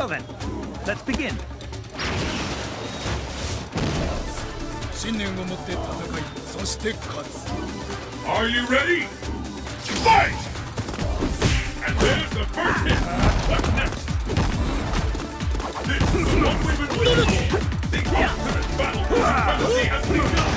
Well then, let's begin. 信念を持って戦い、そして勝つ。 Are you ready? Fight! And there's the first hit. What's next? This is the one we've been waiting for. The ultimate battle for supremacy has begun.